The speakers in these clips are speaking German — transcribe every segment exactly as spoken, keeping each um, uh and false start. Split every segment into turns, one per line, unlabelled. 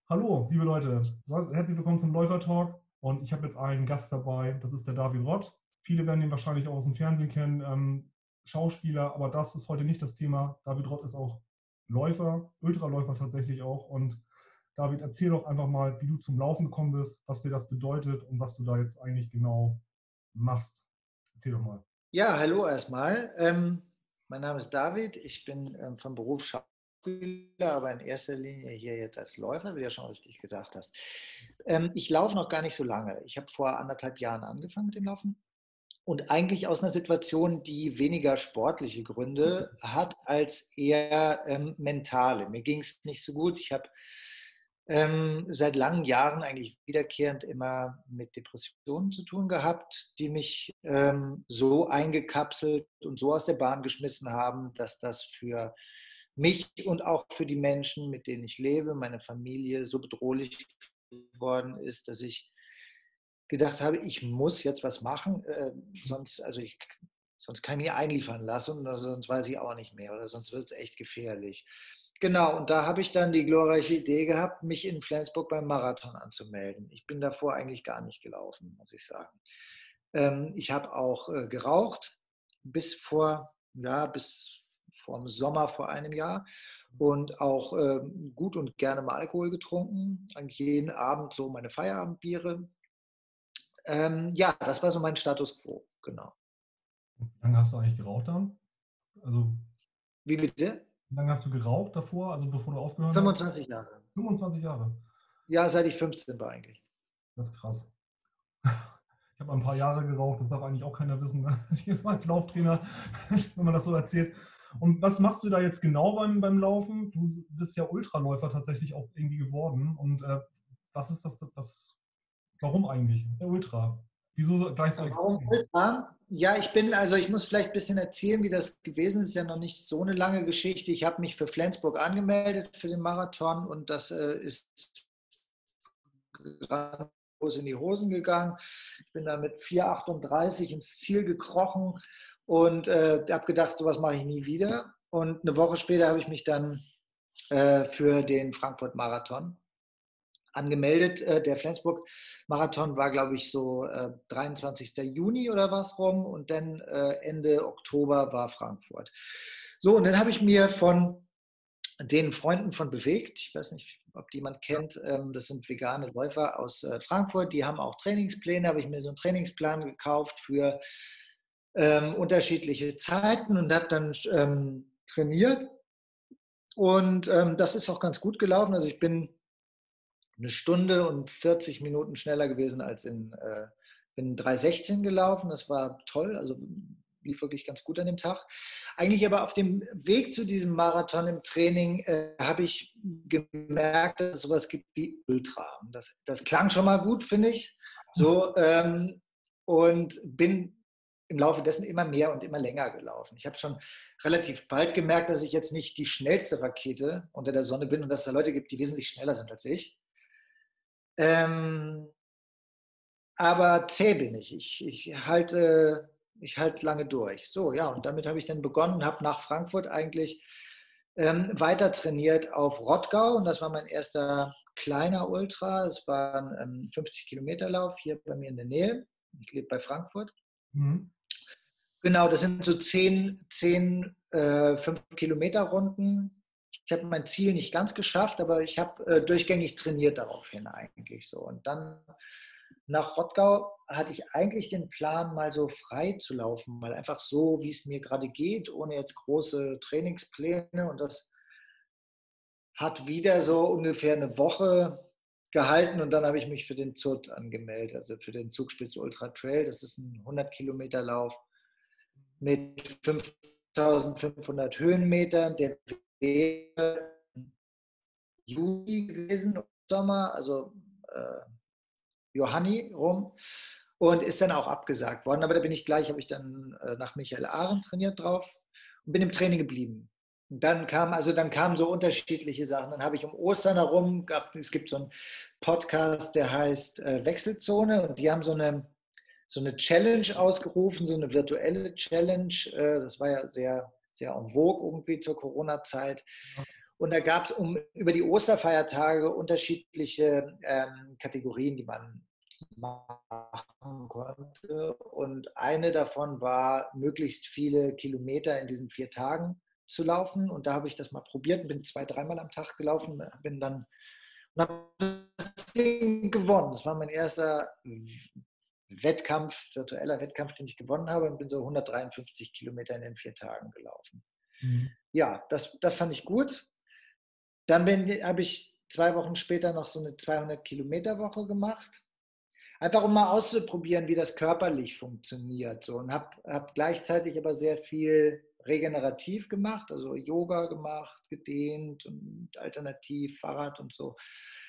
Hallo, liebe Leute, herzlich willkommen zum Läufer Talk und ich habe jetzt einen Gast dabei, das ist der David Rott. Viele werden ihn wahrscheinlich auch aus dem Fernsehen kennen, ähm, Schauspieler, aber das ist heute nicht das Thema. David Rott ist auch Läufer, Ultraläufer tatsächlich auch. Und David, erzähl doch einfach mal, wie du zum Laufen gekommen bist, was dir das bedeutet und was du da jetzt eigentlich genau machst. Erzähl doch mal.
Ja, hallo erstmal. Ähm, mein Name ist David. Ich bin ähm, vom Beruf Schauspieler, aber in erster Linie hier jetzt als Läufer, wie du ja schon richtig gesagt hast. Ähm, ich laufe noch gar nicht so lange. Ich habe vor anderthalb Jahren angefangen mit dem Laufen und eigentlich aus einer Situation, die weniger sportliche Gründe hat als eher ähm, mentale. Mir ging es nicht so gut. Ich habe ähm, seit langen Jahren eigentlich wiederkehrend immer mit Depressionen zu tun gehabt, die mich ähm, so eingekapselt und so aus der Bahn geschmissen haben, dass das für mich und auch für die Menschen, mit denen ich lebe, meine Familie, so bedrohlich geworden ist, dass ich gedacht habe, ich muss jetzt was machen, äh, sonst, also ich, sonst kann ich mich einliefern lassen oder sonst weiß ich auch nicht mehr oder sonst wird es echt gefährlich. Genau, und da habe ich dann die glorreiche Idee gehabt, mich in Flensburg beim Marathon anzumelden. Ich bin davor eigentlich gar nicht gelaufen, muss ich sagen. Ähm, ich habe auch äh, geraucht bis vor, ja, bis vor dem Sommer vor einem Jahr und auch ähm, gut und gerne mal Alkohol getrunken. Eigentlich jeden Abend so meine Feierabendbiere. Ähm, ja, das war so mein Status quo, genau.
Wie lange hast du eigentlich geraucht dann? Also,
Wie bitte?
wie lange hast du geraucht davor, also bevor du aufgehört hast?
fünfundzwanzig Jahre.
fünfundzwanzig Jahre.
Ja, seit ich fünfzehn war eigentlich.
Das ist krass. Ich habe ein paar Jahre geraucht, das darf eigentlich auch keiner wissen. Jedes Mal als Lauftrainer, wenn man das so erzählt. Und was machst du da jetzt genau beim, beim Laufen? Du bist ja Ultraläufer tatsächlich auch irgendwie geworden. Und äh, was ist das, das, warum eigentlich? Der Ultra. Wieso so- gleich so
Warum
extrem?
Ultra? Ja, ich bin, also ich muss vielleicht ein bisschen erzählen, wie das gewesen ist. Es ist ja noch nicht so eine lange Geschichte. Ich habe mich für Flensburg angemeldet für den Marathon und das äh, ist grandios in die Hosen gegangen. Ich bin da mit vier achtunddreißig ins Ziel gekrochen und äh, habe gedacht, sowas mache ich nie wieder. Und eine Woche später habe ich mich dann äh, für den Frankfurt-Marathon angemeldet. Äh, der Flensburg-Marathon war, glaube ich, so äh, dreiundzwanzigster Juni oder was rum und dann äh, Ende Oktober war Frankfurt. So, und dann habe ich mir von den Freunden von Bewegt, ich weiß nicht, ob die jemand kennt, ähm, das sind vegane Läufer aus äh, Frankfurt, die haben auch Trainingspläne, habe ich mir so einen Trainingsplan gekauft für ähm, unterschiedliche Zeiten und habe dann ähm, trainiert und ähm, das ist auch ganz gut gelaufen. Also ich bin eine Stunde und vierzig Minuten schneller gewesen als in, äh, bin drei sechzehn gelaufen. Das war toll, also lief wirklich ganz gut an dem Tag. Eigentlich aber auf dem Weg zu diesem Marathon im Training äh, habe ich gemerkt, dass es sowas gibt wie Ultra. Das, das klang schon mal gut, finde ich. So, ähm, und bin im Laufe dessen immer mehr und immer länger gelaufen. Ich habe schon relativ bald gemerkt, dass ich jetzt nicht die schnellste Rakete unter der Sonne bin und dass es da Leute gibt, die wesentlich schneller sind als ich. Ähm, aber zäh bin ich. Ich, ich halte, ich halte lange durch. So, ja, und damit habe ich dann begonnen, habe nach Frankfurt eigentlich ähm, weiter trainiert auf Rottgau und das war mein erster kleiner Ultra. Es war ein ähm, fünfzig Kilometer Lauf hier bei mir in der Nähe. Ich lebe bei Frankfurt.
Mhm.
Genau, das sind so zehn, zehn äh, fünf Kilometer Runden. Ich habe mein Ziel nicht ganz geschafft, aber ich habe äh, durchgängig trainiert daraufhin eigentlich so. Und dann nach Rottgau hatte ich eigentlich den Plan, mal so frei zu laufen, mal einfach so, wie es mir gerade geht, ohne jetzt große Trainingspläne. Und das hat wieder so ungefähr eine Woche gehalten und dann habe ich mich für den Z U T angemeldet, also für den Zugspitz Ultra Trail. Das ist ein hundert Kilometer Lauf mit fünftausendfünfhundert Höhenmetern. Der wäre im Juli gewesen, im Sommer, also äh, Johanni rum und ist dann auch abgesagt worden. Aber da bin ich gleich, habe ich dann äh, nach Michael Ahren trainiert drauf und bin im Training geblieben. Und dann kam, also dann kamen so unterschiedliche Sachen. Dann habe ich um Ostern herum, gab, es gibt so einen Podcast, der heißt äh, Wechselzone und die haben so eine, so eine Challenge ausgerufen, so eine virtuelle Challenge. Äh, das war ja sehr, sehr en vogue irgendwie zur Corona-Zeit. Und da gab es um, über die Osterfeiertage unterschiedliche ähm, Kategorien, die man machen konnte. Und eine davon war, möglichst viele Kilometer in diesen vier Tagen zu laufen. Und da habe ich das mal probiert, bin zwei, dreimal am Tag gelaufen, bin dann und habe das Ding gewonnen. Das war mein erster Wettkampf, virtueller Wettkampf, den ich gewonnen habe, und bin so hundertdreiundfünfzig Kilometer in den vier Tagen gelaufen.
Mhm.
Ja, das, das fand ich gut. Dann habe ich zwei Wochen später noch so eine zweihundert Kilometer Woche gemacht. Einfach um mal auszuprobieren, wie das körperlich funktioniert. So. Und habe hab gleichzeitig aber sehr viel regenerativ gemacht, also Yoga gemacht, gedehnt und alternativ, Fahrrad und so.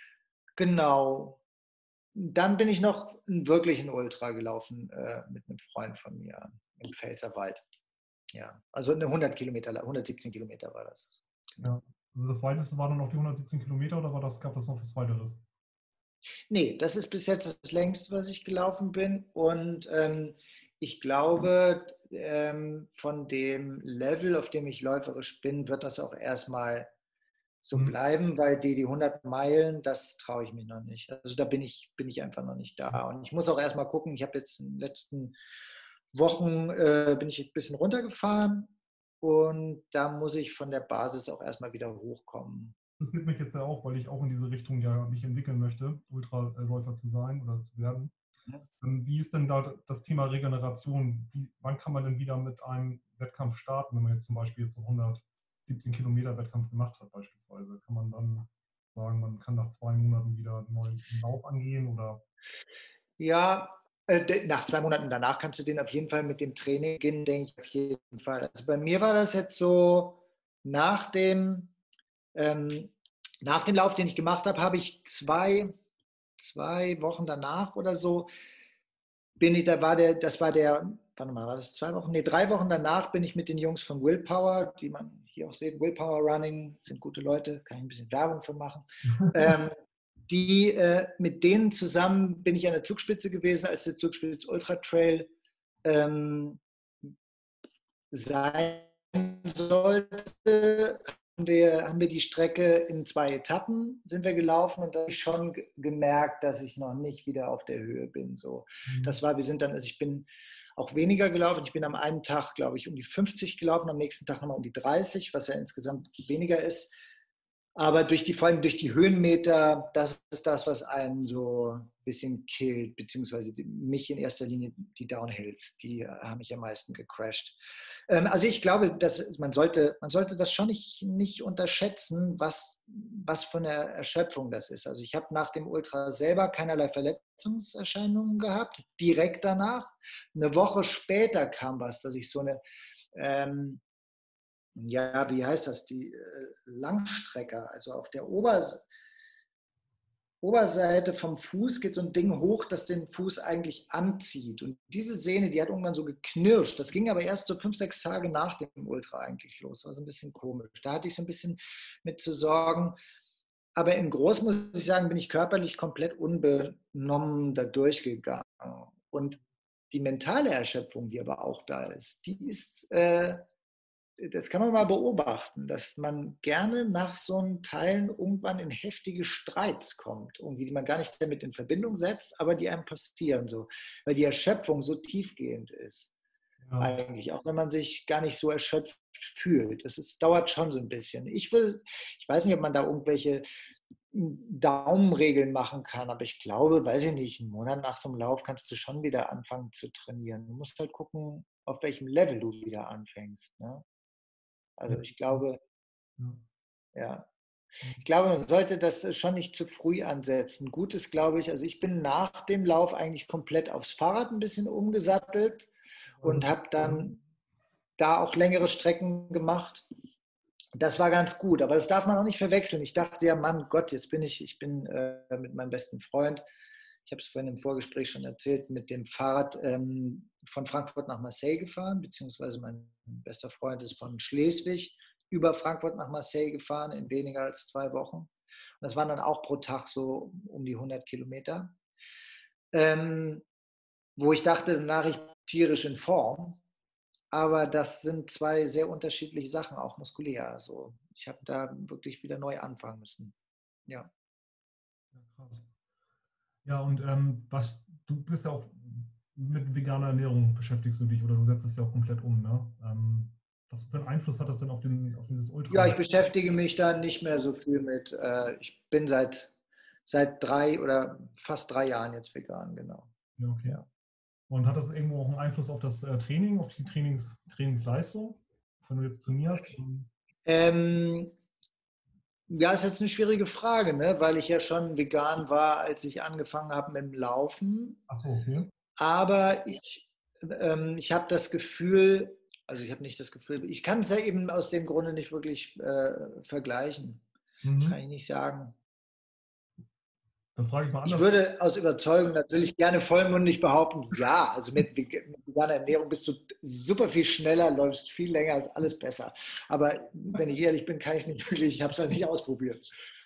Genau. Dann bin ich noch einen wirklichen Ultra gelaufen äh, mit einem Freund von mir im Pfälzerwald. Ja, also eine hundert Kilometer, hundertsiebzehn Kilometer war das. Genau.
Ja. Also das weiteste war dann noch die hundertsiebzehn Kilometer oder war das, gab es noch was weiteres?
Nee, das ist bis jetzt das längste, was ich gelaufen bin. Und ähm, ich glaube, ähm, von dem Level, auf dem ich läuferisch bin, wird das auch erstmal so
Mhm.
bleiben, weil die, die hundert Meilen, das traue ich mich noch nicht. Also da bin ich, bin ich einfach noch nicht da. Und ich muss auch erstmal gucken, ich habe jetzt in den letzten Wochen, äh, bin ich ein bisschen runtergefahren und da muss ich von der Basis auch erstmal wieder hochkommen.
Das interessiert mich jetzt ja auch, weil ich auch in diese Richtung ja mich entwickeln möchte, Ultraläufer zu sein oder zu werden. Ähm, Wie ist denn da das Thema Regeneration? Wie, wann kann man denn wieder mit einem Wettkampf starten, wenn man jetzt zum Beispiel jetzt so hundertsiebzehn Kilometer Wettkampf gemacht hat beispielsweise? Kann man dann sagen, man kann nach zwei Monaten wieder einen neuen Lauf angehen oder?
Ja, äh, nach zwei Monaten danach kannst du den auf jeden Fall mit dem Training beginnen, denke ich auf jeden Fall. Also bei mir war das jetzt so, nach dem, ähm, nach dem Lauf, den ich gemacht habe, habe ich zwei, zwei Wochen danach oder so, bin ich, da war der, das war der, warte mal, war das zwei Wochen? Nee, drei Wochen danach bin ich mit den Jungs von Willpower, die man hier auch sieht, Willpower Running, sind gute Leute, kann ich ein bisschen Werbung für machen. ähm, die, äh, mit denen zusammen bin ich an der Zugspitze gewesen, als der Zugspitz Ultra Trail ähm, sein sollte. Haben wir, haben wir die Strecke in zwei Etappen sind wir gelaufen und da habe ich schon gemerkt, dass ich noch nicht wieder auf der Höhe bin. So,
Mhm.
das war, wir sind dann, also ich bin auch weniger gelaufen. Ich bin am einen Tag, glaube ich, um die fünfzig gelaufen, am nächsten Tag nochmal um die dreißig, was ja insgesamt weniger ist. Aber durch die, vor allem durch die Höhenmeter, das ist das, was einen so ein bisschen killt, beziehungsweise mich in erster Linie die Downhills, die haben mich am meisten gecrashed. Ähm, also ich glaube, dass man sollte, man sollte das schon nicht, nicht unterschätzen, was, was für eine Erschöpfung das ist. Also ich habe nach dem Ultra selber keinerlei Verletzungserscheinungen gehabt, direkt danach. Eine Woche später kam was, dass ich so eine ähm, ja, wie heißt das, die äh, Langstrecker, also auf der Oberseite, Oberseite vom Fuß geht so ein Ding hoch, das den Fuß eigentlich anzieht. Und diese Sehne, die hat irgendwann so geknirscht. Das ging aber erst so fünf, sechs Tage nach dem Ultra eigentlich los. War so ein bisschen komisch. Da hatte ich so ein bisschen mit zu sorgen. Aber im Großen muss ich sagen, bin ich körperlich komplett unbenommen da durchgegangen. Und die mentale Erschöpfung, die aber auch da ist, die ist, äh, das kann man mal beobachten, dass man gerne nach so einen Teilen irgendwann in heftige Streits kommt, irgendwie, die man gar nicht damit in Verbindung setzt, aber die einem passieren so, weil die Erschöpfung so tiefgehend ist.
Ja.
Eigentlich, auch wenn man sich gar nicht so erschöpft fühlt. Das ist, dauert schon so ein bisschen. Ich will, ich weiß nicht, ob man da irgendwelche Daumenregeln machen kann, aber ich glaube, weiß ich nicht, einen Monat nach so einem Lauf kannst du schon wieder anfangen zu trainieren. Du musst halt gucken, auf welchem Level du wieder anfängst. Ne?
Ja.
Also ich glaube,
Ja.
ja, ich glaube, man sollte das schon nicht zu früh ansetzen. Gut ist, glaube ich, also ich bin nach dem Lauf eigentlich komplett aufs Fahrrad ein bisschen umgesattelt
Also,
und habe dann da auch längere Strecken gemacht. Das war ganz gut, aber das darf man auch nicht verwechseln. Ich dachte ja, Mann, Gott, jetzt bin ich, ich bin äh, mit meinem besten Freund, ich habe es vorhin im Vorgespräch schon erzählt, mit dem Fahrrad ähm, von Frankfurt nach Marseille gefahren, beziehungsweise mein bester Freund ist von Schleswig über Frankfurt nach Marseille gefahren in weniger als zwei Wochen. Und das waren dann auch pro Tag so um die hundert Kilometer. Ähm, wo ich dachte, danach ich bin tierisch in Form. aber das sind zwei sehr unterschiedliche Sachen, auch muskulär. Also ich habe da wirklich wieder neu anfangen müssen. Ja.
Ja, krass. Ja, und ähm, was, du bist ja auch mit veganer Ernährung beschäftigst du dich oder du setzt es ja auch komplett um, ne? Ähm, was für einen Einfluss hat das denn auf, den, auf dieses
Ja,
Ultra?
ich beschäftige mich da nicht mehr so viel mit. Äh, ich bin seit, seit drei oder fast drei Jahren jetzt vegan, genau.
Ja, okay.
Ja.
Und hat das irgendwo auch einen Einfluss auf das äh, Training, auf die Trainings, Trainingsleistung, wenn du jetzt trainierst?
Ähm, ja, ist jetzt eine schwierige Frage, ne? Weil ich ja schon vegan war, als ich angefangen habe mit dem Laufen.
Ach so, okay.
Aber ich, ähm, ich habe das Gefühl, also ich habe nicht das Gefühl, ich kann es ja eben aus dem Grunde nicht wirklich äh, vergleichen. Kann
Mhm.
ich nicht sagen.
Dann frage ich mal
Ich
anders.
würde aus Überzeugung natürlich gerne vollmundig behaupten, ja, also mit, veg- mit veganer Ernährung bist du super viel schneller, läufst viel länger, ist alles besser. Aber wenn ich ehrlich bin, kann ich es nicht wirklich, ich habe es halt nicht ausprobiert.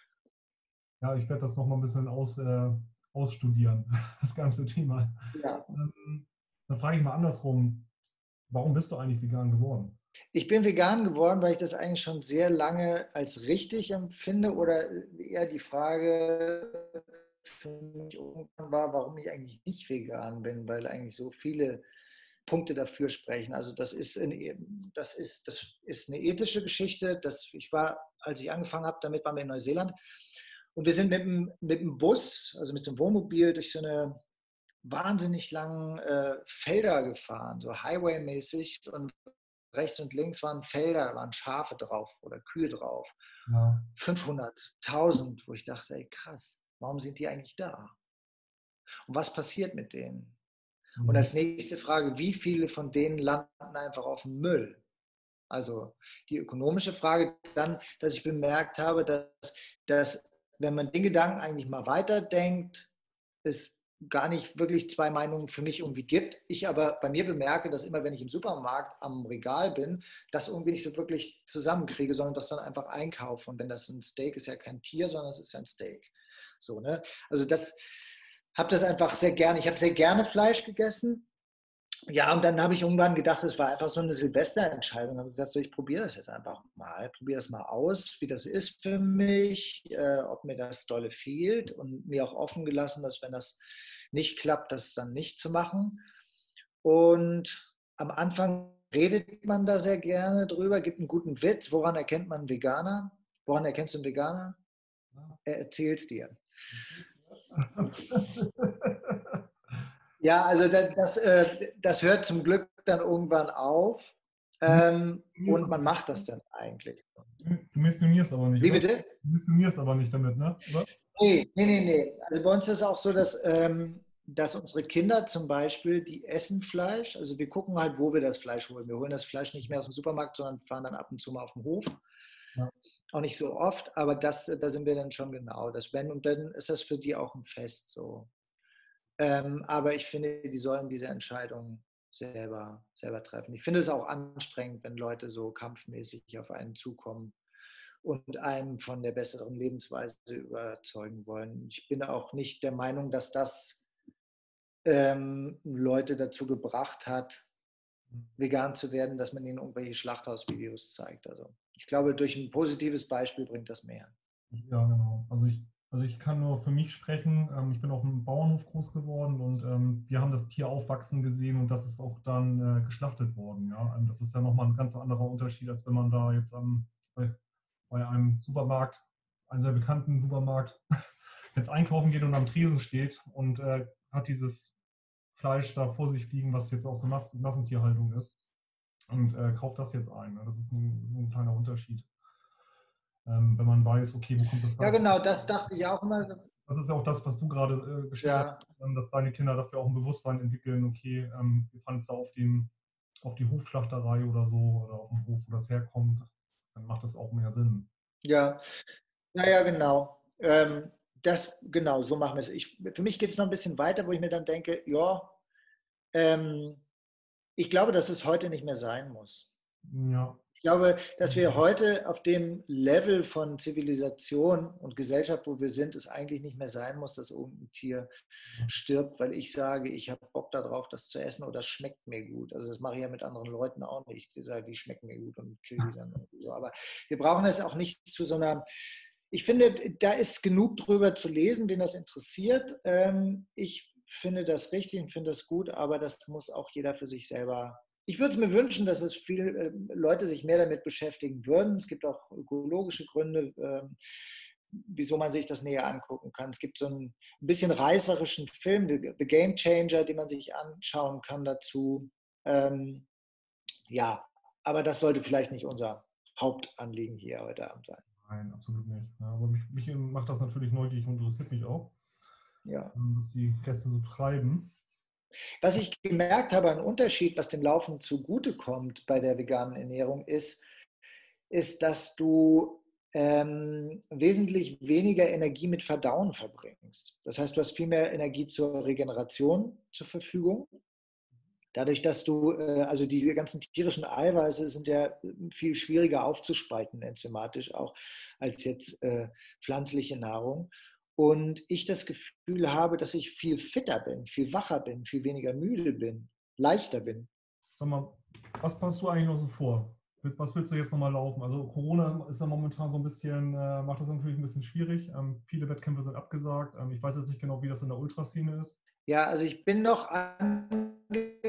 Ja, ich werde das noch mal ein bisschen aus, äh, ausstudieren, das ganze Thema.
Ja.
Ähm, dann frage ich mal andersrum, warum bist du eigentlich vegan geworden?
Ich bin vegan geworden, weil ich das eigentlich schon sehr lange als richtig empfinde oder eher die Frage für mich irgendwann war, warum ich eigentlich nicht vegan bin, weil eigentlich so viele Punkte dafür sprechen. Also das ist, in, das ist, das ist eine ethische Geschichte. Das, ich war, als ich angefangen habe, damit waren wir in Neuseeland und wir sind mit dem, mit dem Bus, also mit so einem Wohnmobil durch so eine wahnsinnig langen äh, Felder gefahren, so Highway-mäßig und rechts und links waren Felder, da waren Schafe drauf oder Kühe drauf.
Ja.
fünfhundert, tausend, wo ich dachte, ey krass, warum sind die eigentlich da? Und was passiert mit denen? Und
Mhm.
als nächste Frage, wie viele von denen landen einfach auf dem Müll? Also die ökonomische Frage dann, dass ich bemerkt habe, dass, dass wenn man den Gedanken eigentlich mal weiterdenkt, es gar nicht wirklich zwei Meinungen für mich irgendwie gibt. Ich aber bei mir bemerke, dass immer, wenn ich im Supermarkt am Regal bin, das irgendwie nicht so wirklich zusammenkriege, sondern das dann einfach einkaufe. Und wenn das ein Steak ist, ja kein Tier, sondern es ist ja ein Steak. So, ne? Also das habe das einfach sehr gerne. Ich habe sehr gerne Fleisch gegessen. Ja, und dann habe ich irgendwann gedacht, es war einfach so eine Silvesterentscheidung. Ich habe gesagt, so, ich probiere das jetzt einfach mal, probiere das mal aus, wie das ist für mich, äh, ob mir das dolle fehlt und mir auch offen gelassen, dass wenn das nicht klappt, das dann nicht zu machen. Und am Anfang redet man da sehr gerne drüber, gibt einen guten Witz. Woran erkennt man einen Veganer? Woran erkennst du einen Veganer? Er erzählt es dir. Ja, also das, das, äh, das hört zum Glück dann irgendwann auf ähm, und man macht das dann eigentlich.
Du missionierst aber nicht,
Wie
oder?
bitte?
Du missionierst aber nicht damit, ne? Oder?
Nee, nee, nee, nee. Also bei uns ist es auch so, dass, ähm, dass unsere Kinder zum Beispiel, die essen Fleisch. Also wir gucken halt, wo wir das Fleisch holen. Wir holen das Fleisch nicht mehr aus dem Supermarkt, sondern fahren dann ab und zu mal auf den Hof.
Ja.
Auch nicht so oft, aber das, da sind wir dann schon genau. Das wenn, und dann ist das für die auch ein Fest so. Ähm, aber ich finde, die sollen diese Entscheidung selber, selber treffen. Ich finde es auch anstrengend, wenn Leute so kampfmäßig auf einen zukommen und einen von der besseren Lebensweise überzeugen wollen. Ich bin auch nicht der Meinung, dass das ähm, Leute dazu gebracht hat, vegan zu werden, dass man ihnen irgendwelche Schlachthausvideos zeigt. Also ich glaube, durch ein positives Beispiel bringt das mehr.
Ja, genau. Also ich, also ich kann nur für mich sprechen. Ähm, ich bin auf einem Bauernhof groß geworden und ähm, wir haben das Tier aufwachsen gesehen und das ist auch dann äh, geschlachtet worden. Ja? Ähm, das ist ja nochmal ein ganz anderer Unterschied, als wenn man da jetzt am, bei, bei einem Supermarkt, einem sehr bekannten Supermarkt, jetzt einkaufen geht und am Tresen steht und äh, hat dieses Fleisch da vor sich liegen, was jetzt auch so Mass Massentierhaltung ist und äh, kauft das jetzt ein. Ne? Das ist ein, das ist ein kleiner Unterschied. Ähm, wenn man weiß, okay, wo kommt das
Ja,
Fleisch?
genau, das dachte ich auch immer.
Das ist ja auch das, was du gerade äh, geschildert
Ja,
hast, ähm, dass deine Kinder dafür auch ein Bewusstsein entwickeln, okay, ähm, wir fahren jetzt da auf, den, auf die Hofschlachterei oder so oder auf dem Hof, wo das herkommt, dann macht das auch mehr Sinn.
ja, ja, ja, genau. Ähm, das, genau, so machen wir es. Ich, für mich geht es noch ein bisschen weiter, wo ich mir dann denke, ja, ähm, ich glaube, dass es heute nicht mehr sein muss.
Ja,
glaube, dass wir heute auf dem Level von Zivilisation und Gesellschaft, wo wir sind, es eigentlich nicht mehr sein muss, dass irgendein Tier stirbt, weil ich sage, ich habe Bock darauf, das zu essen oder es schmeckt mir gut. Also das mache ich ja mit anderen Leuten auch nicht. Die sagen, die schmecken mir gut und kill die dann irgendwie so. Aber wir brauchen es auch nicht zu so einer. Ich finde, da ist genug drüber zu lesen, wen das interessiert. Ähm, Ich finde das richtig und finde das gut, aber das muss auch jeder für sich selber. Ich würde es mir wünschen, dass es viele Leute sich mehr damit beschäftigen würden. Es gibt auch ökologische Gründe, ähm, wieso man sich das näher angucken kann. Es gibt so einen ein bisschen reißerischen Film, The, The Game Changer, den man sich anschauen kann dazu. Ähm, ja, aber das sollte vielleicht nicht unser Hauptanliegen hier heute Abend sein.
Nein, absolut nicht. Ja, aber mich, mich macht das natürlich neugierig und interessiert mich auch,
Ja.
was die Gäste so treiben.
Was ich gemerkt habe, ein Unterschied, was dem Laufen zugutekommt bei der veganen Ernährung, ist, ist, dass du ähm, wesentlich weniger Energie mit Verdauen verbringst. Das heißt, du hast viel mehr Energie zur Regeneration zur Verfügung. Dadurch, dass du, äh, also diese ganzen tierischen Eiweiße sind ja viel schwieriger aufzuspalten, enzymatisch auch, als jetzt äh, pflanzliche Nahrung. Und ich das Gefühl habe, dass ich viel fitter bin, viel wacher bin, viel weniger müde bin, leichter bin.
Sag mal, was passt du eigentlich noch so vor? Was willst du jetzt nochmal laufen? Also Corona ist ja momentan so ein bisschen, äh, macht das natürlich ein bisschen schwierig. Ähm, viele Wettkämpfe sind abgesagt. Ähm, ich weiß jetzt nicht genau, wie das in der Ultraszene ist.
Ja, also ich bin noch angemeldet,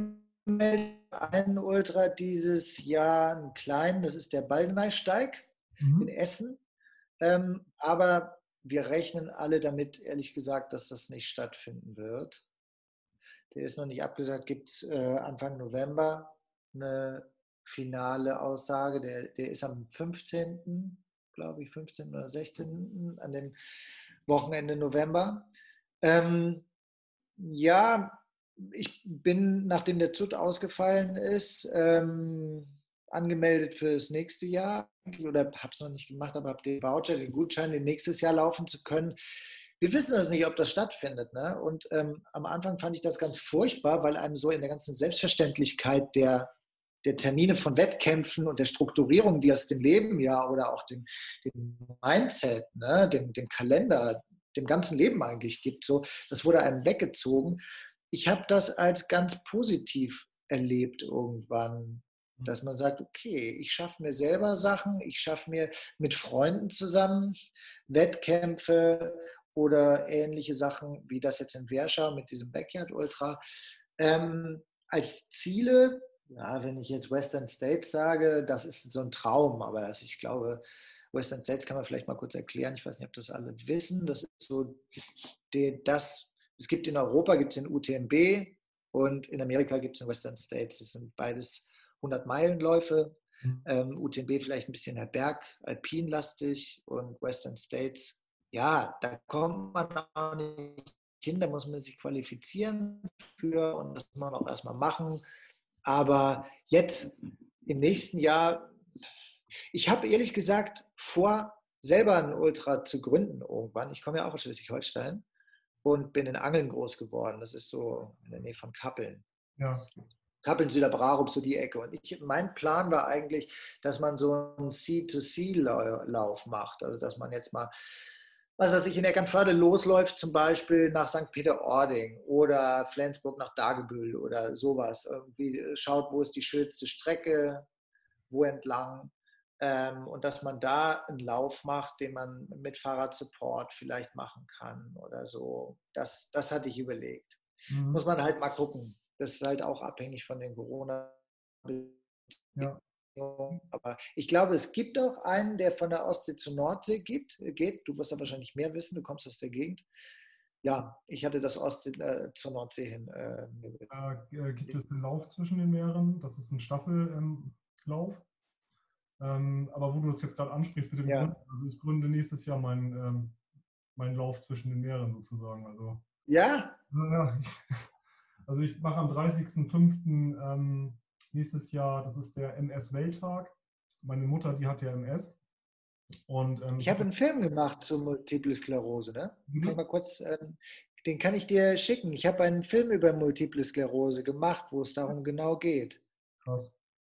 einen Ultra dieses Jahr, einen kleinen, das ist der Baldeneysteig in
Mhm.
Essen. Ähm, aber wir rechnen alle damit, ehrlich gesagt, dass das nicht stattfinden wird. Der ist noch nicht abgesagt, gibt es äh, Anfang November eine finale Aussage. Der, der ist am fünfzehnten glaube ich, fünfzehnten oder sechzehnten an dem Wochenende November. Ähm, ja, ich bin, nachdem der Z U T ausgefallen ist, ähm, angemeldet für das nächste Jahr oder habe es noch nicht gemacht, aber habe den Voucher, den Gutschein, den nächstes Jahr laufen zu können. Wir wissen das nicht, ob das stattfindet. Ne? Und ähm, am Anfang fand ich das ganz furchtbar, weil einem so in der ganzen Selbstverständlichkeit der, der Termine von Wettkämpfen und der Strukturierung, die aus dem Leben ja oder auch dem, dem Mindset, ne, dem, dem Kalender, dem ganzen Leben eigentlich gibt, so, das wurde einem weggezogen. Ich habe das als ganz positiv erlebt irgendwann, dass man sagt, okay, ich schaffe mir selber Sachen, ich schaffe mir mit Freunden zusammen Wettkämpfe oder ähnliche Sachen, wie das jetzt in Warschau mit diesem Backyard Ultra. Ähm, als Ziele, ja, wenn ich jetzt Western States sage, das ist so ein Traum, aber das, ich glaube, Western States kann man vielleicht mal kurz erklären. Ich weiß nicht, ob das alle wissen. Das ist so, die, das, es gibt in Europa gibt es den U T M B und in Amerika gibt es den Western States. Das sind beides hundert-Meilen-Läufe.
Mhm.
Ähm, U T M B vielleicht ein bisschen mehr Berg, alpinlastig und Western States, ja, da kommt man auch nicht hin, da muss man sich qualifizieren für und das muss man auch erstmal machen. Aber jetzt im nächsten Jahr, ich habe ehrlich gesagt vor, selber ein Ultra zu gründen irgendwann. Ich komme ja auch aus Schleswig-Holstein und bin in Angeln groß geworden. Das ist so in der Nähe von Kappeln.
Ja,
Kappeln, Süderbrarup, so die Ecke. Und ich, mein Plan war eigentlich, dass man so einen C to C-Lauf macht. Also, dass man jetzt mal, was weiß ich, in Eckernförde losläuft, zum Beispiel nach Sankt Peter-Ording oder Flensburg nach Dagebüll oder sowas. Irgendwie schaut, wo ist die schönste Strecke, wo entlang. Ähm, und dass man da einen Lauf macht, den man mit Fahrradsupport vielleicht machen kann oder so. Das, das hatte ich überlegt. Muss
mhm.
man halt mal gucken. Das ist halt auch abhängig von den Corona-Bedingungen.
Ja.
Aber ich glaube, es gibt auch einen, der von der Ostsee zur Nordsee gibt, geht. Du wirst da wahrscheinlich mehr wissen, du kommst aus der Gegend. Ja, ich hatte das Ostsee äh, zur Nordsee hin. Äh,
Äh, gibt es den Lauf zwischen den Meeren? Das ist ein Staffellauf. Ähm, aber wo du das jetzt gerade ansprichst mit dem Gründen,
ja.
also ich gründe nächstes Jahr meinen ähm, meinen Lauf zwischen den Meeren sozusagen. Also,
Ja,
ja, also ich mache am dreißigsten fünften Ähm, nächstes Jahr, das ist der M S-Welttag. Meine Mutter, die hat ja M S. Und ähm,
ich
ich
habe
habe.
einen Film gemacht zur Multiple Sklerose. Ne? Kann ich
Mhm.
mal kurz, ähm, den kann ich dir schicken. Ich habe einen Film über Multiple Sklerose gemacht, wo es darum genau geht.
Krass.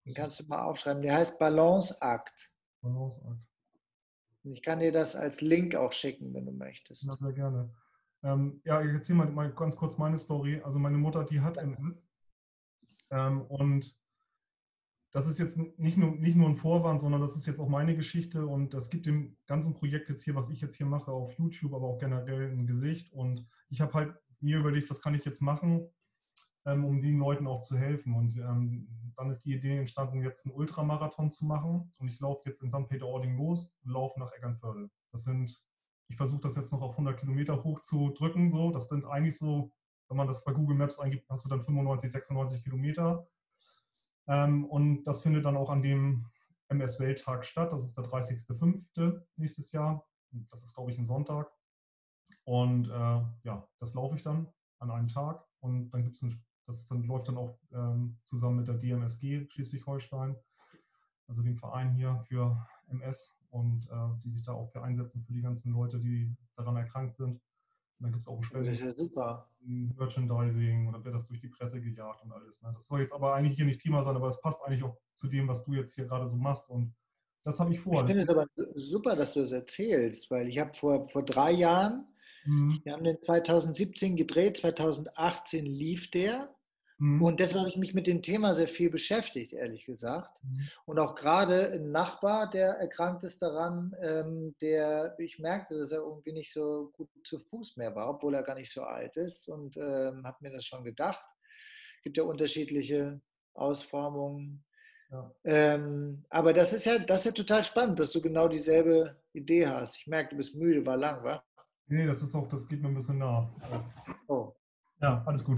Den
Das ist
kannst du mal aufschreiben. Der heißt Balanceakt.
Balanceakt.
Und ich kann dir das als Link auch schicken, wenn du
Ja,
möchtest.
sehr gerne. Ähm, ja, ich erzähle mal, mal ganz kurz meine Story. Also meine Mutter, die hat M S. Ähm, und das ist jetzt nicht nur, nicht nur ein Vorwand, sondern das ist jetzt auch meine Geschichte und das gibt dem ganzen Projekt jetzt hier, was ich jetzt hier mache, auf YouTube, aber auch generell ein Gesicht. Und ich habe halt mir überlegt, was kann ich jetzt machen, ähm, um den Leuten auch zu helfen. Und ähm, dann ist die Idee entstanden, jetzt einen Ultramarathon zu machen. Und ich laufe jetzt in Sankt Peter-Ording los und laufe nach Eckernförde. Das sind, ich versuche das jetzt noch auf hundert Kilometer hoch zu drücken. So. Das sind eigentlich so, wenn man das bei Google Maps eingibt, hast du dann fünfundneunzig, sechsundneunzig Kilometer. Ähm, und das findet dann auch an dem M S-Welttag statt. Das ist der dreißigster fünfte nächstes Jahr. Das ist, glaube ich, ein Sonntag. Und äh, ja, das laufe ich dann an einem Tag. Und dann gibt es ein, das dann, läuft dann auch ähm, zusammen mit der D M S G Schleswig-Holstein, also dem Verein hier für M S und äh, die sich da auch für einsetzen für die ganzen Leute, die daran erkrankt sind. Und dann gibt es auch ein
Das ist
Spenden.
ja super.
Merchandising und dann wird das durch die Presse gejagt und alles. Ne? Das soll jetzt aber eigentlich hier nicht Thema sein, aber es passt eigentlich auch zu dem, was du jetzt hier gerade so machst und das habe ich
Ich
vor.
finde es aber super, dass du das erzählst, weil ich habe vor, vor drei Jahren,
Mhm.
wir haben den zweitausendsiebzehn gedreht, zweitausendachtzehn lief der.
Mhm.
Und deshalb habe ich mich mit dem Thema sehr viel beschäftigt, ehrlich gesagt.
Mhm.
Und auch gerade ein Nachbar, der erkrankt ist daran, ähm, der, ich merkte, dass er irgendwie nicht so gut zu Fuß mehr war, obwohl er gar nicht so alt ist. Und ähm, habe mir das schon gedacht. Es gibt ja unterschiedliche Ausformungen.
Ja.
Ähm, aber das ist ja, das ist ja total spannend, dass du genau dieselbe Idee hast. Ich merke, du bist müde, war lang, wa?
Nee, das ist auch, das geht mir ein bisschen nah.
Oh,
Ja, alles gut.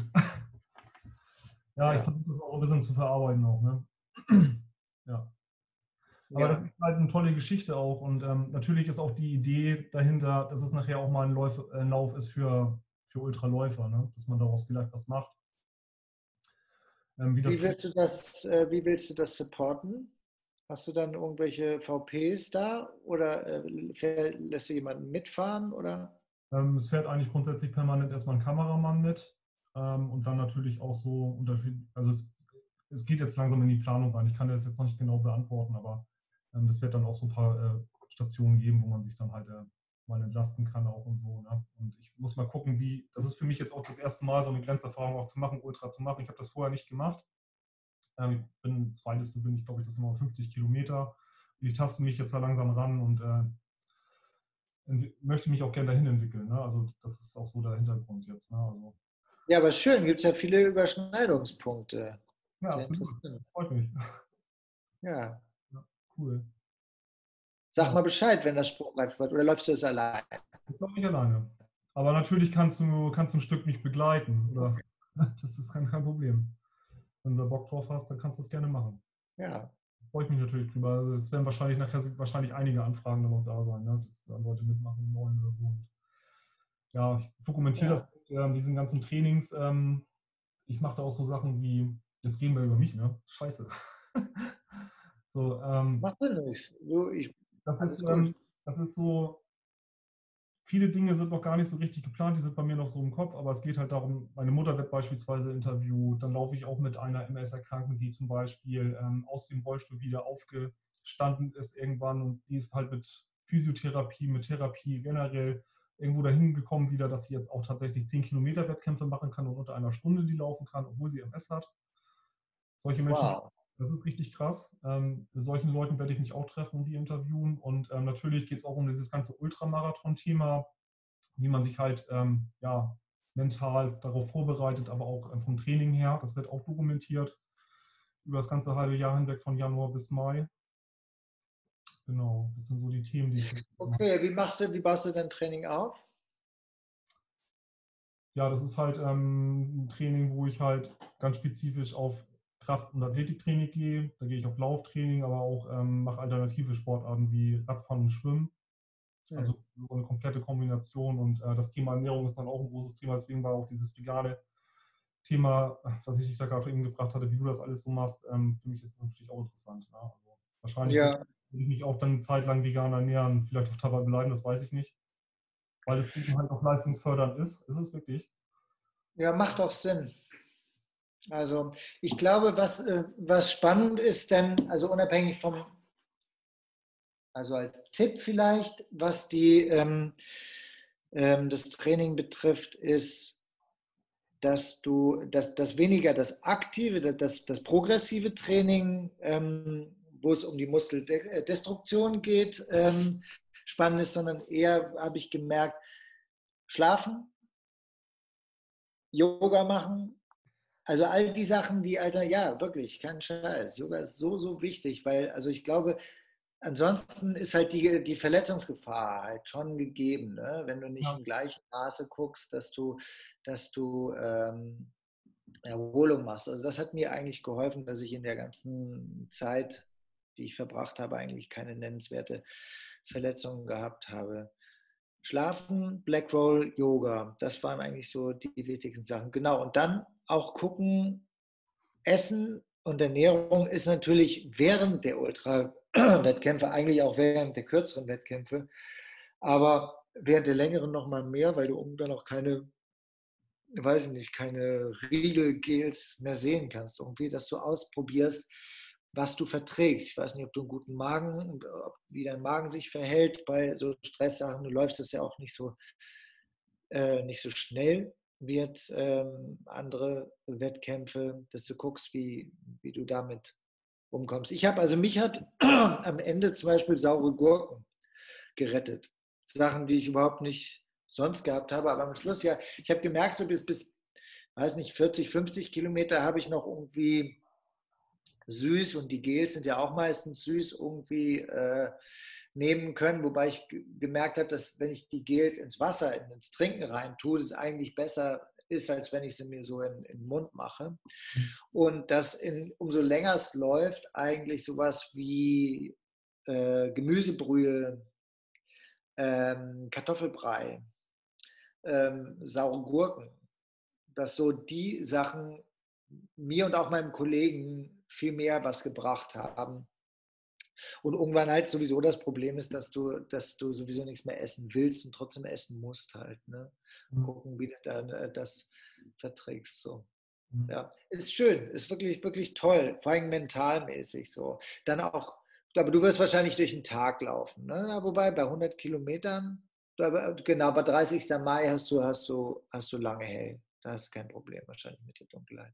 Ja, ich
ja,
versuche das auch ein bisschen zu verarbeiten auch, ne? Ja. Aber das
ja.
ist halt eine tolle Geschichte auch. Und ähm, natürlich ist auch die Idee dahinter, dass es nachher auch mal ein Lauf, äh, ein Lauf ist für, für Ultraläufer, ne? Dass man daraus vielleicht was macht. Ähm, wie das
Wie willst du das, äh, wie willst du das supporten? Hast du dann irgendwelche V Ps da oder äh, lässt du jemanden mitfahren oder?
Ähm, es fährt eigentlich grundsätzlich permanent erstmal ein Kameramann mit ähm, und dann natürlich auch so Unterschied. Also es, es geht jetzt langsam in die Planung rein. Ich kann das jetzt noch nicht genau beantworten, aber ähm, das wird dann auch so ein paar äh, Stationen geben, wo man sich dann halt äh, mal entlasten kann auch und so. Ne? Und ich muss mal gucken, wie, das ist für mich jetzt auch das erste Mal so eine Grenzerfahrung auch zu machen, Ultra zu machen. Ich habe das vorher nicht gemacht. Ähm, ich bin, das weiteste bin ich, glaube ich, das sind noch fünfzig Kilometer. Und ich taste mich jetzt da langsam ran und äh, möchte mich auch gerne dahin entwickeln. Ne? Also das ist auch so der Hintergrund jetzt. Ne? Also,
Ja, aber schön, gibt es ja viele Überschneidungspunkte.
ja,
Sehr
absolut.
interessant.
Freut mich.
Ja.
Ja, cool.
Sag
Ja,
mal Bescheid, wenn das spruchreif wird. Oder läufst du das allein?
ist noch nicht alleine. Aber natürlich kannst du, kannst du ein Stück mich begleiten. Oder
Okay.
das ist kein, kein Problem. Wenn du da Bock drauf hast, dann kannst du das gerne machen.
Ja.
Freue ich mich natürlich drüber. Also es werden wahrscheinlich nachher wahrscheinlich einige Anfragen dann noch da sein, ne? Dass da Leute mitmachen wollen oder so. Und ja, ich dokumentiere das
Ja.
mit äh, diesen ganzen Trainings. Ähm, ich mache da auch so Sachen wie, jetzt reden wir über mich, ne? Scheiße. So, ähm,
Macht ja nichts. Du, ich,
das ist,
alles gut.
ähm, das ist so, viele Dinge sind noch gar nicht so richtig geplant, die sind bei mir noch so im Kopf, aber es geht halt darum, meine Mutter wird beispielsweise interviewt, dann laufe ich auch mit einer M S-Erkrankten, die zum Beispiel ähm, aus dem Rollstuhl wieder aufgestanden ist irgendwann und die ist halt mit Physiotherapie, mit Therapie generell irgendwo dahin gekommen wieder, dass sie jetzt auch tatsächlich zehn Kilometer Wettkämpfe machen kann und unter einer Stunde die laufen kann, obwohl sie M S hat. Solche Menschen,
Wow.
das ist richtig krass. Ähm, mit solchen Leuten werde ich mich auch treffen und die interviewen. Und ähm, natürlich geht es auch um dieses ganze Ultramarathon-Thema, wie man sich halt ähm, ja, mental darauf vorbereitet, aber auch ähm, vom Training her. Das wird auch dokumentiert über das ganze halbe Jahr hinweg von Januar bis Mai. Genau, das sind so die Themen, die ich mache.
Okay, wie machst du, wie baust du dein Training auf?
Ja, das ist halt ähm, ein Training, wo ich halt ganz spezifisch auf Kraft- und Athletiktraining gehe. Da gehe ich auf Lauftraining, aber auch ähm, mache alternative Sportarten wie Radfahren und Schwimmen.
Hm.
Also so eine komplette Kombination. Und äh, das Thema Ernährung ist dann auch ein großes Thema. Deswegen war auch dieses vegane Thema, was ich dich da gerade eben gefragt hatte, wie du das alles so machst, ähm, für mich ist das natürlich auch interessant. Ne? Also wahrscheinlich wird
Ja,
ich mich auch dann eine Zeit lang vegan ernähren, vielleicht auch dabei bleiben, das weiß ich nicht. Weil es eben halt auch leistungsfördernd ist. Ist es wirklich.
ja, macht auch Sinn. Also ich glaube, was, äh, was spannend ist, denn, also unabhängig vom, also als Tipp vielleicht, was die, ähm, ähm, das Training betrifft, ist, dass du, dass, dass weniger das aktive, das, das progressive Training, ähm, wo es um die Muskeldestruktion geht, ähm, spannend ist, sondern eher, habe ich gemerkt, schlafen, Yoga machen. Also all die Sachen, die, Alter, ja, wirklich, kein Scheiß. Yoga ist so, so wichtig, weil, also ich glaube, ansonsten ist halt die, die Verletzungsgefahr halt schon gegeben, ne? Wenn du nicht
Ja,
im gleichen Maße guckst, dass du, dass du ähm, Erholung machst. Also das hat mir eigentlich geholfen, dass ich in der ganzen Zeit, die ich verbracht habe, eigentlich keine nennenswerte Verletzungen gehabt habe. Schlafen, Black Roll, Yoga, das waren eigentlich so die wichtigsten Sachen. Genau, und dann auch gucken, Essen und Ernährung ist natürlich während der Ultra-Wettkämpfe, eigentlich auch während der kürzeren Wettkämpfe, aber während der längeren noch mal mehr, weil du irgendwann auch keine, weiß ich nicht, keine Riegel-Gels mehr sehen kannst. Irgendwie, dass du ausprobierst, was du verträgst. Ich weiß nicht, ob du einen guten Magen, wie dein Magen sich verhält bei so Stresssachen. Du läufst es ja auch nicht so, äh, nicht so schnell wie jetzt ähm, andere Wettkämpfe, dass du guckst, wie, wie du damit umkommst. Ich habe, also mich hat am Ende zum Beispiel saure Gurken gerettet. Sachen, die ich überhaupt nicht sonst gehabt habe, aber am Schluss ja, ich habe gemerkt, so bis, bis, weiß nicht, vierzig, fünfzig Kilometer habe ich noch irgendwie süß und die Gels sind ja auch meistens süß irgendwie äh, nehmen können, wobei ich gemerkt habe, dass wenn ich die Gels ins Wasser, ins Trinken rein tue, das eigentlich besser ist, als wenn ich sie mir so in, in den Mund mache. Und dass in, umso länger es läuft, eigentlich sowas wie äh, Gemüsebrühe, ähm, Kartoffelbrei, ähm, saure Gurken, dass so die Sachen mir und auch meinem Kollegen viel mehr was gebracht haben. Und irgendwann halt sowieso das Problem ist, dass du, dass du sowieso nichts mehr essen willst und trotzdem essen musst halt. Ne? Gucken, wie du dann äh, das verträgst. So. Ja, ist schön, ist wirklich, wirklich toll, vor allem mentalmäßig so. Dann auch, aber du wirst wahrscheinlich durch den Tag laufen, ne? Wobei bei hundert Kilometern, genau, bei dreißigsten Mai hast du, hast du, hast du lange hell. Da hast du kein Problem wahrscheinlich mit der Dunkelheit.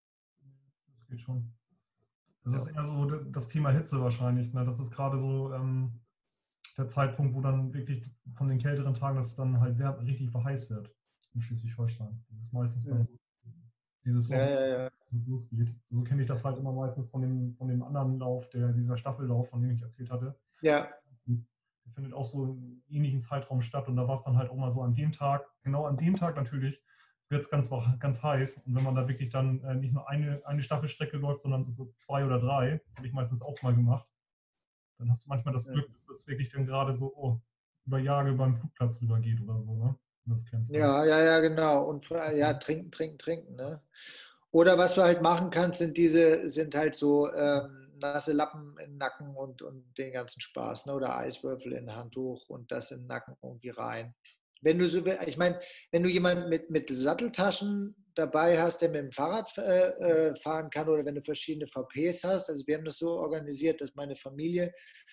das geht schon. Das ist
Ja.
eher so das Thema Hitze wahrscheinlich. Ne? Das ist gerade so ähm, der Zeitpunkt, wo dann wirklich von den kälteren Tagen das dann halt richtig verheiß wird in Schleswig-Holstein. Das ist meistens dann
Hm.
so dieses
Ja,
Loch
ja, ja.
losgeht. So kenne ich das halt immer meistens von dem, von dem anderen Lauf, der, dieser Staffellauf, von dem ich erzählt hatte.
Ja,
Der findet auch so im ähnlichen Zeitraum statt und da war es dann halt auch mal so an dem Tag, genau an dem Tag natürlich, wird es ganz, ganz heiß. Und wenn man da wirklich dann äh, nicht nur eine, eine Staffelstrecke läuft, sondern so, so zwei oder drei, das habe ich meistens auch mal gemacht, dann hast du manchmal das Glück, dass das wirklich dann gerade so oh, über Jahre beim Flugplatz rüber geht oder so, ne? Und das kennst du.
ja, ja, ja, genau. Und äh, ja, trinken, trinken, trinken. Ne? Oder was du halt machen kannst, sind diese, sind halt so ähm, nasse Lappen im Nacken und, und den ganzen Spaß, ne? Oder Eiswürfel in Handtuch und das in den Nacken irgendwie rein. Wenn du so, ich meine, wenn du jemanden mit, mit Satteltaschen dabei hast, der mit dem Fahrrad äh, äh, fahren kann oder wenn du verschiedene V Ps hast, also wir haben das so organisiert, dass meine Familie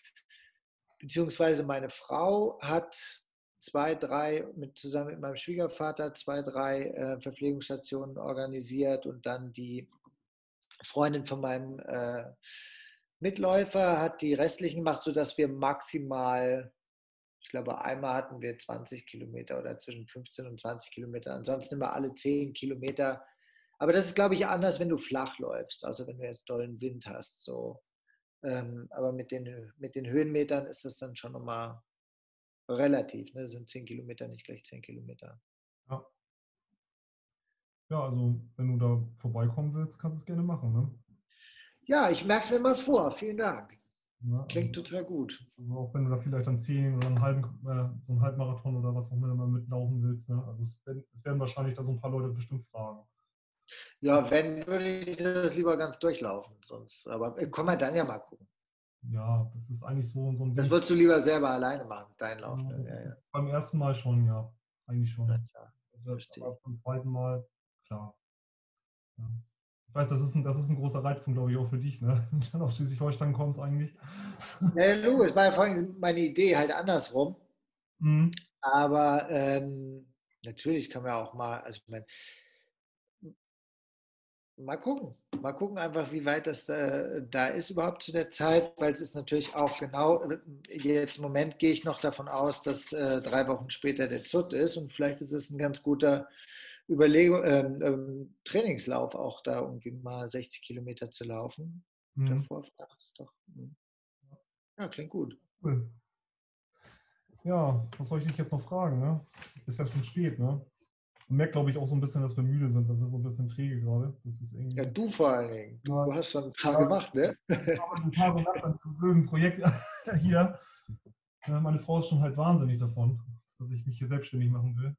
beziehungsweise meine Frau hat zwei, drei, mit, zusammen mit meinem Schwiegervater, zwei, drei äh, Verpflegungsstationen organisiert und dann die Freundin von meinem äh, Mitläufer hat die restlichen gemacht, sodass wir maximal, ich glaube, einmal hatten wir zwanzig Kilometer oder zwischen fünfzehn und zwanzig Kilometer, ansonsten immer alle zehn Kilometer. Aber das ist, glaube ich, anders, wenn du flach läufst, also wenn du jetzt dollen Wind hast. So. Ähm, aber mit den, mit den Höhenmetern ist das dann schon nochmal relativ. Ne? Sind zehn Kilometer nicht gleich zehn Kilometer.
Ja. Ja, also wenn du da vorbeikommen willst, kannst du es gerne machen. Ne?
Ja, ich merke es mir mal vor. Vielen Dank.
Ja,
Klingt
also,
total gut.
also auch wenn du da vielleicht dann zehn oder einen halben, äh, so einen Halbmarathon oder was auch immer mal mitlaufen willst. Ne? Also es werden, es werden wahrscheinlich da so ein paar Leute bestimmt fragen.
Ja, wenn, würde ich das lieber ganz durchlaufen. Sonst, aber äh, komm mal dann ja mal gucken.
Ja, das ist eigentlich so, so ein
Das
Ding.
würdest du lieber selber alleine machen, dein Lauf.
Ja,
Ne?
das
Ja,
ist
ja.
beim ersten Mal schon, ja. Eigentlich
Ja,
schon.
ja,
Also,
verstehe
aber
ich.
beim zweiten Mal, klar. Ja. Ich weiß, das ist ein, das ist ein großer Reizpunkt, glaube ich, auch für dich, ne? Wenn du dann aus Schleswig-Holstein kommst eigentlich.
Ja, Lu, es war ja vorhin meine Idee halt andersrum.
Mhm.
Aber ähm, natürlich kann man auch mal, also ich meine, mal gucken. Mal gucken einfach, wie weit das äh, da ist überhaupt zu der Zeit, weil es ist natürlich auch genau, äh, jetzt im Moment gehe ich noch davon aus, dass äh, drei Wochen später der Z U T ist und vielleicht ist es ein ganz guter Überlegung, ähm, ähm, Trainingslauf auch da irgendwie mal sechzig Kilometer zu laufen.
Mhm.
Davor, das ist doch, hm, ja, klingt gut.
Cool. Ja, was soll ich dich jetzt noch fragen, ne? Ist ja schon spät, ne? Man merkt, glaube ich, auch so ein bisschen, dass wir müde sind. Wir sind so ein bisschen träge gerade. Das ist
Ja,
irgendwie.
du vor allen Dingen,
Ja,
du hast schon ein paar
ja,
gemacht, ne?
ich arbeite Tag und Nacht an diesem blöden Projekt hier. Ja, meine Frau ist schon halt wahnsinnig davon, dass ich mich hier selbstständig machen will.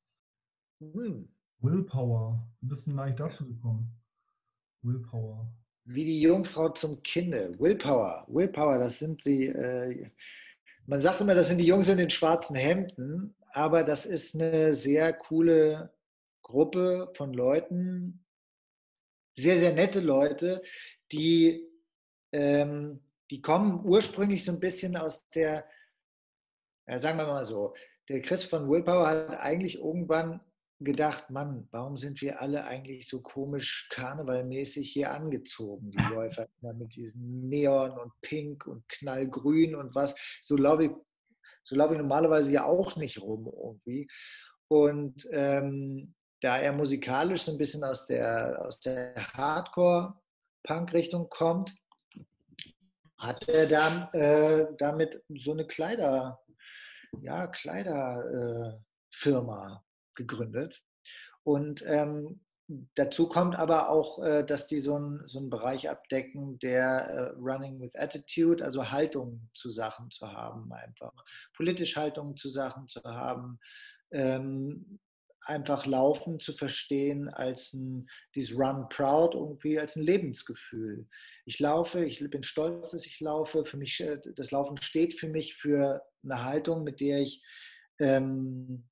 Hm.
Willpower. Wie bist du denn eigentlich dazu gekommen? Willpower.
Wie die Jungfrau zum Kinde. Willpower. Willpower, das sind die, äh, man sagt immer, das sind die Jungs in den schwarzen Hemden, aber das ist eine sehr coole Gruppe von Leuten, sehr, sehr nette Leute, die, ähm, die kommen ursprünglich so ein bisschen aus der, ja, sagen wir mal so, der Chris von Willpower hat eigentlich irgendwann gedacht, Mann, warum sind wir alle eigentlich so komisch karnevalmäßig hier angezogen, die Läufer immer mit diesen Neon und Pink und Knallgrün und was. So laufe ich, so laufe ich normalerweise ja auch nicht rum irgendwie. Und ähm, da er musikalisch so ein bisschen aus der, aus der Hardcore-Punk-Richtung kommt, hat er dann äh, damit so eine Kleider, ja, Kleiderfirma äh, gegründet. Und ähm, dazu kommt aber auch, äh, dass die so, ein, so einen Bereich abdecken, der äh, Running with Attitude, also Haltung zu Sachen zu haben, einfach politisch Haltung zu Sachen zu haben, ähm, einfach Laufen zu verstehen als ein, dieses Run Proud irgendwie als ein Lebensgefühl. Ich laufe, ich bin stolz, dass ich laufe. Für mich, äh, das Laufen steht für mich für eine Haltung, mit der ich ähm,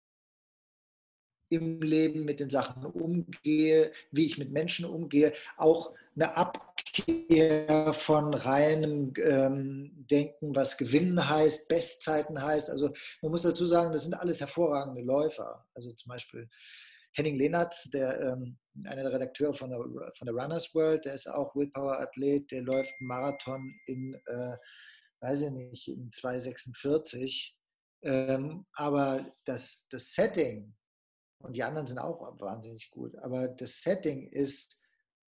im Leben mit den Sachen umgehe, wie ich mit Menschen umgehe, auch eine Abkehr von reinem ähm, Denken, was Gewinnen heißt, Bestzeiten heißt. Also man muss dazu sagen, das sind alles hervorragende Läufer. Also zum Beispiel Henning Lehnertz, der, ähm, einer der Redakteure von der, von der Runners World, der ist auch Willpower-Athlet, der läuft einen Marathon in, äh, weiß ich nicht, in zwei sechsundvierzig. Ähm, aber das, das Setting, und die anderen sind auch wahnsinnig gut. Aber das Setting ist,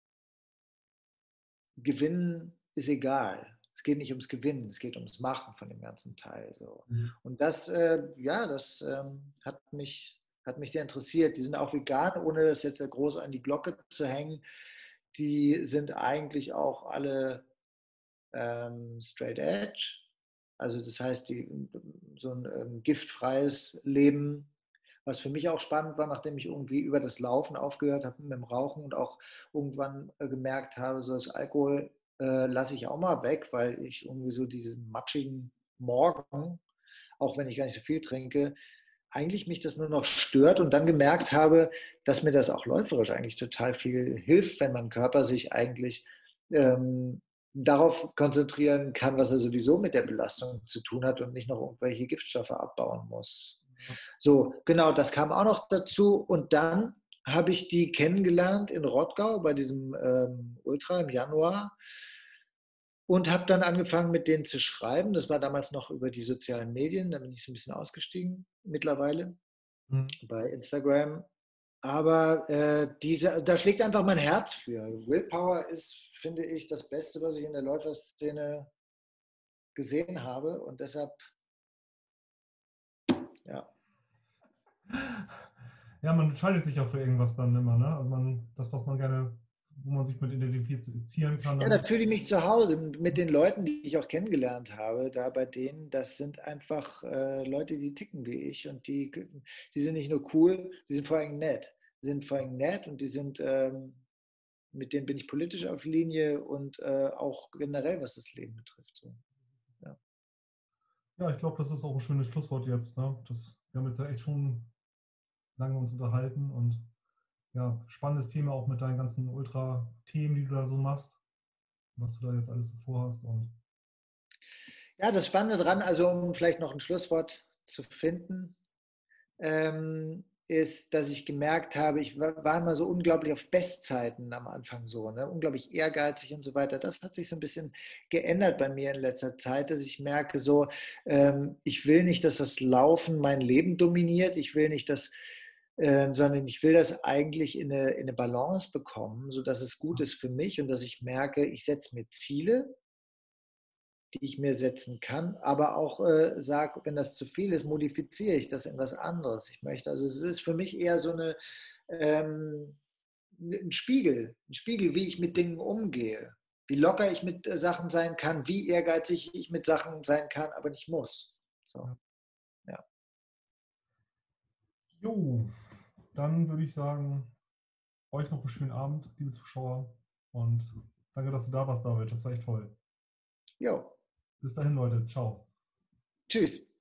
Gewinnen ist egal. Es geht nicht ums Gewinnen, es geht ums Machen von dem ganzen Teil. So.
Mhm.
Und das, äh, ja, das ähm, hat, mich, hat mich sehr interessiert. Die sind auch vegan, ohne das jetzt groß an die Glocke zu hängen. Die sind eigentlich auch alle ähm, straight edge. Also das heißt, die, so ein ähm, giftfreies Leben, was für mich auch spannend war, nachdem ich irgendwie über das Laufen aufgehört habe mit dem Rauchen und auch irgendwann äh, gemerkt habe, so das Alkohol äh, lasse ich auch mal weg, weil ich irgendwie so diesen matschigen Morgen, auch wenn ich gar nicht so viel trinke, eigentlich mich das nur noch stört und dann gemerkt habe, dass mir das auch läuferisch eigentlich total viel hilft, wenn mein Körper sich eigentlich ähm, darauf konzentrieren kann, was er sowieso mit der Belastung zu tun hat und nicht noch irgendwelche Giftstoffe abbauen muss. So, genau, das kam auch noch dazu. Und dann habe ich die kennengelernt in Rottgau bei diesem ähm, Ultra im Januar und habe dann angefangen, mit denen zu schreiben. Das war damals noch über die sozialen Medien, da bin ich so ein bisschen ausgestiegen mittlerweile
Mhm.
bei Instagram. Aber äh, diese, da schlägt einfach mein Herz für. Willpower ist, finde ich, das Beste, was ich in der Läuferszene gesehen habe. Und deshalb, ja.
Ja, man entscheidet sich ja für irgendwas dann immer, ne? Also man, das, was man gerne, wo man sich mit identifizieren kann,
Ja, da
dann.
fühle ich mich zu Hause mit den Leuten, die ich auch kennengelernt habe. Da bei denen, das sind einfach äh, Leute, die ticken wie ich und die, die sind nicht nur cool, die sind vor allem nett. Die sind vor allem nett und die sind, ähm, mit denen bin ich politisch auf Linie und äh, auch generell, was das Leben betrifft. So. Ja.
Ja, ich glaube, das ist auch ein schönes Schlusswort jetzt, ne? Das, wir haben jetzt ja echt schon lange uns unterhalten und ja, spannendes Thema auch mit deinen ganzen Ultra-Themen, die du da so machst, was du da jetzt alles so vorhast. Und
Ja, das Spannende dran, also um vielleicht noch ein Schlusswort zu finden, ähm, ist, dass ich gemerkt habe, ich war, war immer so unglaublich auf Bestzeiten am Anfang so, ne? Unglaublich ehrgeizig und so weiter. Das hat sich so ein bisschen geändert bei mir in letzter Zeit, dass ich merke, so, ähm, ich will nicht, dass das Laufen mein Leben dominiert. Ich will nicht, dass, ähm, sondern ich will das eigentlich in eine, in eine Balance bekommen, sodass es gut ist für mich und dass ich merke, ich setze mir Ziele, die ich mir setzen kann, aber auch äh, sage, wenn das zu viel ist, modifiziere ich das in was anderes. Ich möchte, also es ist für mich eher so eine, ähm, ein Spiegel, ein Spiegel, wie ich mit Dingen umgehe, wie locker ich mit äh, Sachen sein kann, wie ehrgeizig ich mit Sachen sein kann, aber nicht muss. So,
ja.
ja.
Jo, dann würde ich sagen, euch noch einen schönen Abend, liebe Zuschauer. Und danke, dass du da warst, David. Das war echt toll.
Jo,
Bis dahin, Leute. Ciao.
tschüss.